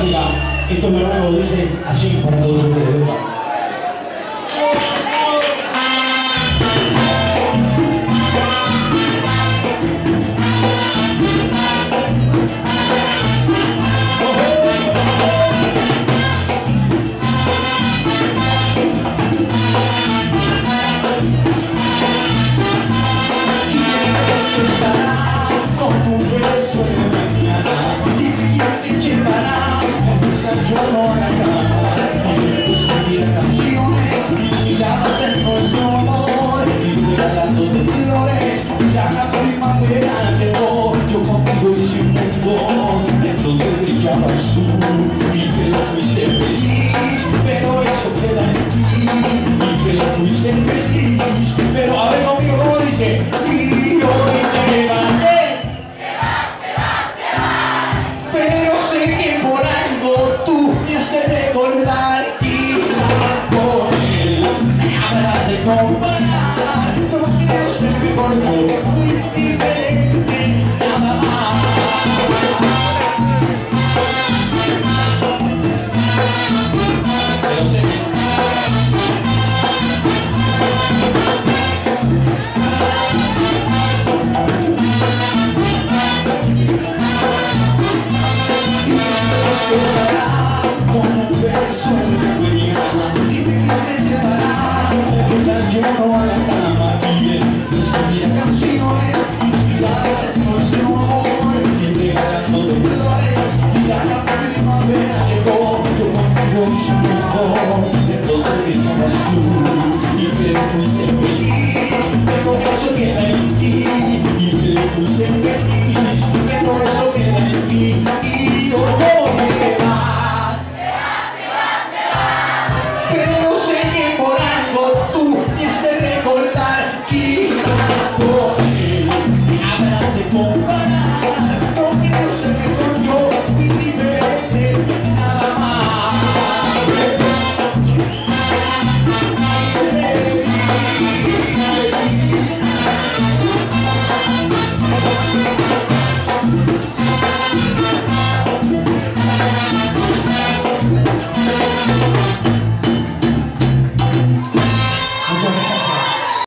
clásica. Esto es lo nuevo, dice así para todos ustedes. Pero a ver conmigo cómo dice, y hoy me levanté, pero sé que por algo tú me has de recordar, quizá por él me habrás de comparar, no quiero ser mejor porque fui diferente, nada más. Pero sé que yeah.